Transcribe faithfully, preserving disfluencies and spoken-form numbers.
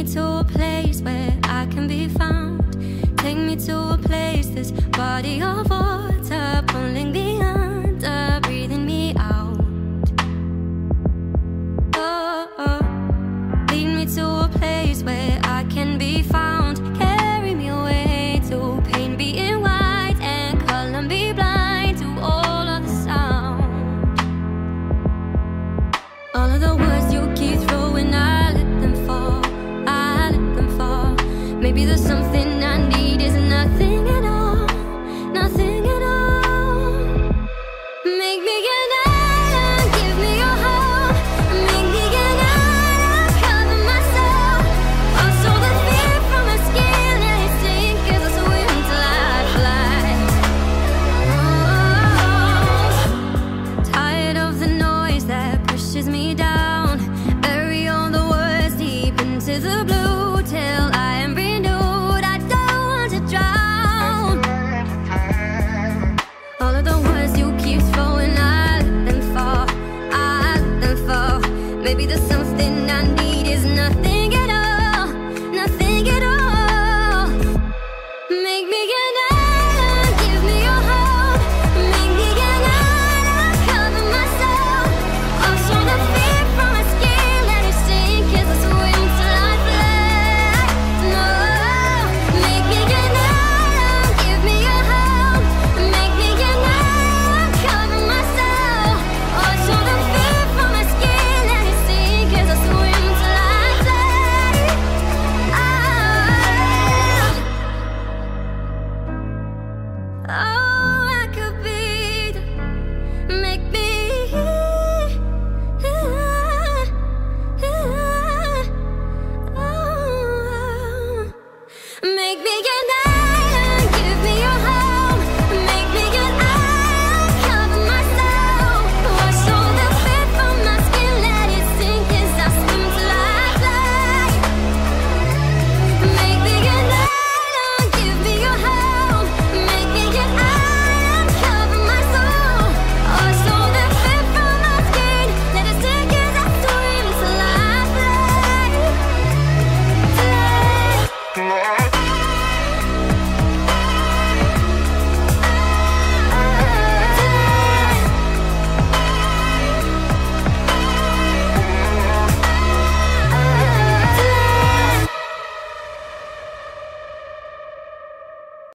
me to a place where I can be found. Take me to a place, this body of water pulling me under, breathing me out. Oh, oh. Lead me to a place where I can be found. Carry me away to pain being white and color me blind to all of the sound. All of the words you keep throwing, I let them fall, I let them fall. Maybe there's something